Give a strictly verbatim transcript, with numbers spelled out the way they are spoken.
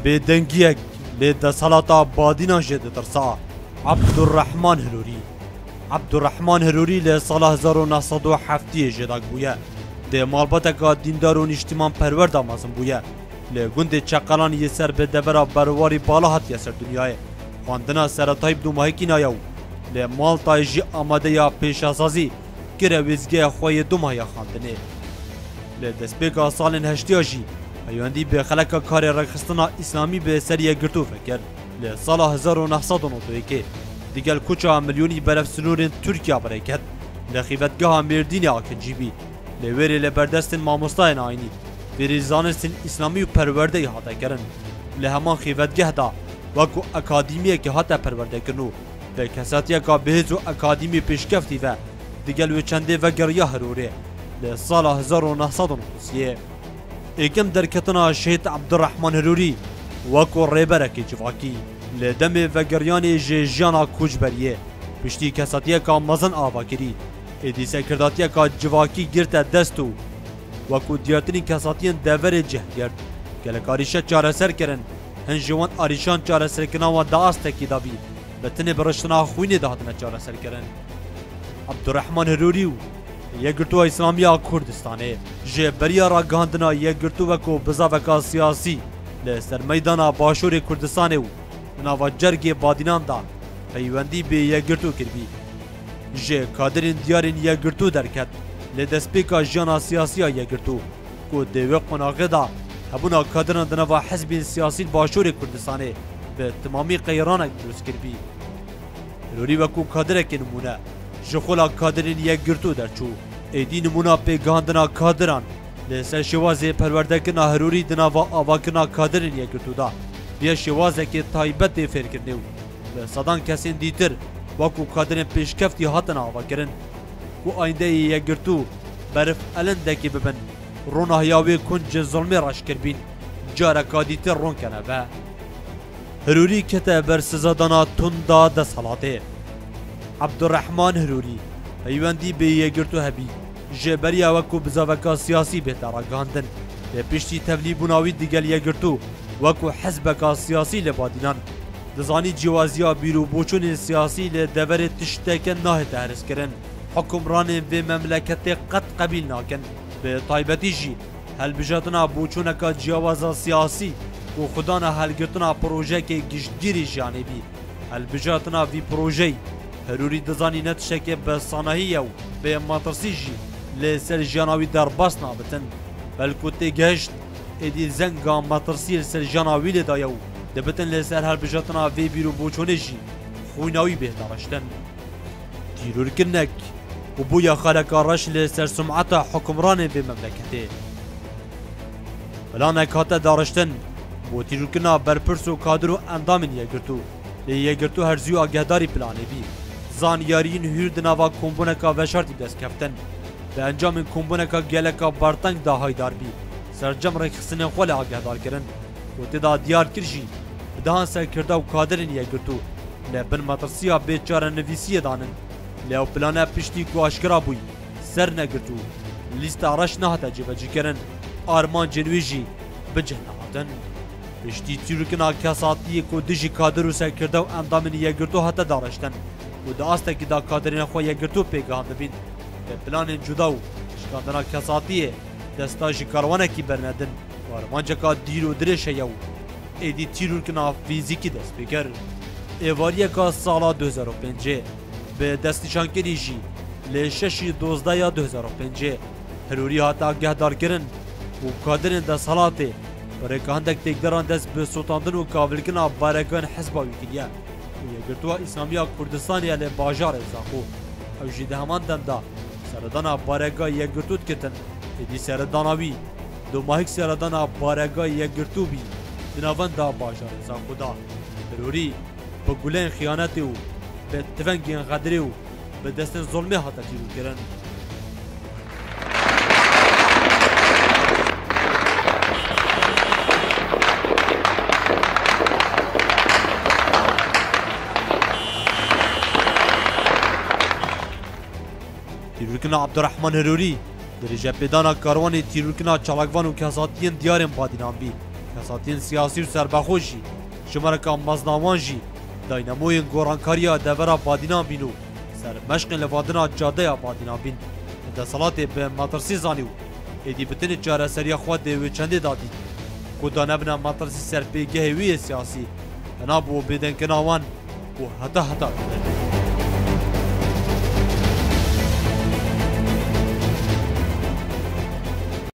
بێدەنگیەک لێ دەسەڵاتە بادینا ژێ دەترسا عەبدوڕەحمان هەرۆری عەبدوڕەحمان هەرۆری لە ساڵا هەزار و نۆ سەد و هەفتەیە ژێداک بوویە لێ ماڵبەتێکا دیندار و نیشتیمان پەروەردا مەزن بوویە لێ گوندێ چەقەڵانی یەسەر بێ دەبەرا بەرواری باڵا هاتیە سەر دنیایە خواندنا سەرەتای بدومایەکی نایە و لێ ماڵتای ژی ئامادەیە پێشاسازی کرە وێزگەیە خۆیە دومایە خواندنێ لێ دەستپێکا ساڵên هەشتیا ژی پەیوەندی بێ خەلەکە کارێ ڕێکخستنا ئیسلامی بێ سەریە گرتو فەکر لێ ساڵا هەزار و نۆ سەد و نۆ یەکێ دیگەل کوچا ملیۆنی بەرەف سنوورên تورکیا بەرەکەت لە خیڤەتگەها mêردînê Akincîbî lê wêrê li berdestên mamostayên ayînî fêrî zanistên îslamî û perwerdeyî hate kirin li heman xîvetgeh da wekû akadîmiyekê hate perwerdekirin û bi kesatiyeka bihêz û akadîmî pêşkeftî ve digel wê çendê vegeriya Herûrê li sala hezar û neh sed û nivîsiyê êkim derketina Şehîd Abdurrahman Herûrî wekû rêberekê civakî li demê vegeriyanê ji jiyana koçberiyê piştî kesatiyeka mezin avakirî êdî sekirdatiyeka civakî girte dest û wekû diyartinî kesatiyên deverê cih girt gelek arîşe çareser kirin hin ji wan arîşan çareserkirina wan da astekî dabî bi tinê biriştina xwînê de hatine çareserkirin Abdurrahman Herûrî û Yekgirtuwa İslamiya Kurdistanê ji beriya ragihandina yekgirtû wekû bizaveka siyasî li ser meydana başûrê Kurdistanê û nava cergê badînan da peywendî bê yekgirtû kirbî ji kadirên diyarên yekgirtû derket li destpêka jiyana siyasiya yekgirtû ku dê wê qonaxê da hebûna kadiran di nava hezbên siyasî başûrê Kurdistanê bi timamî qeyranek dروست kirbî Herûrî wekû kadirekê nimûne ji xwela kadirên yekgirtû derçû êdî nimûna pêgihandina kadiran li ser şêwazê perwerdekirina Herûrî di nava avakirina kadirên yekgirtû da biya şêwazekê taybet tê fêrkirinê û li sedan kesên dîtir wekû kadirên pêşkeftî hatin avakirin ku ayîndeyê yekgirtû berif elindekê bibin ronahiya wê kund ji zilmê reşkirbîn careka dîtir ronkene ve Herûrî kete ber sizadana tunda desthilatê Abdurrahman Herûrî peywendî bê yekgirtû hebî ji beriya wekû bizaveka siyasî bête ragihandin lê piştî tevlîbûna wî digel yekgirtû wekû hezbeka siyasî li badînan dizanî cîwaziya bîrûboçûnên siyasî li deverê tişteke nahête herîzkirin hukmranên vê memleketê qet qebîl nakin bi taybetî jî helbijatina boçûneka ciwaza siyasî û xwedana helgirtina projeyekê giştgirî jiyanê bî helbijatina vî projeyî Herûrî dizanî ne tiştekê bi sanahîye û bê matirsî jî lê ser jiyana wî derbas nabitin belkû tê gehişt êdî zenga matirsî li ser jiyana wî lê daye û dibitin lê ser helbijatina vê bîrûboçûnê jî xwîna wî bêhdareştin tîrorkirinek û bûya xeleka reş lê ser sumeta hukmranên vê memleketê planek hate dareştin بۆ تیرۆرکردنا بەرپرس و کادر و ئەندامên yekgirtû lê yekgirtû herziyo agehdarî planê bî zaniyariyên hûr di nava kombûneka veşartî destkeftin bi encamên kombûneka geleka barteng da haydar bî sercem rêxistinên xwe lê agehdarkirin û têda diyar kir jî bi dihan serkirda û kadirên yekgirtû lê bin matirsiya bê çarenivîsiyê danin lê ew plane piştî ku aşkira bûyî ser negirtû lîsta reş nehate cêvecîkirin armancên wê jî bicih nehatin piştî tîrokirina kesatiyê ku dijî kadir û serkirda û endamên yekgirtû hate dareştin û di astekî da kadirên xwe yekgirtû pêgihandibîn lê planên cuda û şikandina kesatiyê desta ji karwanekî bernedin û armanceka dîr û dirêj heye û êdî tîrokirina fîzîkî dest pê kir êvariyeka sala du hezar û pêncê bi destnîşankerî jî lê şeşî dozdeya du hezar û pêncê Herûrî hate agehdarkirin û kadirên desthilatê برێکە هەندێک تێکدەران دەست بە سوتاندن و کاولکردنا بارەکان حەزبا وی کردیە و یەکگرتووە ئیسلامیە کوردستانیە لێ باژارێ زاخۆ ئەو ژی دە هەمان دەمدا سەردانا بارێگای یەکگرتووت کردن ێدی سەرداناوی دوماهیک سەردانا بارێگای یەکگرتوو بی دناوەندا باژارێ زاخۆدا Herûrî bi gulên xıyanetê û bi tivengên xedirê û bi destên zolmê hate tîrûkirin tîrûrkirina Abdurrahman Herûrî di rêjepêdana karwanê tîrûrkirina çalakvan û kesatiyên diyarên badînan bî کساتین سیاسی و سربخوش جی جمرکا مزناوان جی دایناموین گورانکاریا دورا بادینان بینو سر مشق لوادنا جاده بادینان بین دسالات به مطرسی زانیو ایدی بتن چاره سریا خود دیوی چنده دادی کدا نبنا مطرسی سر پیگه وی سیاسی انا بو بدن کناوان و حتا حتا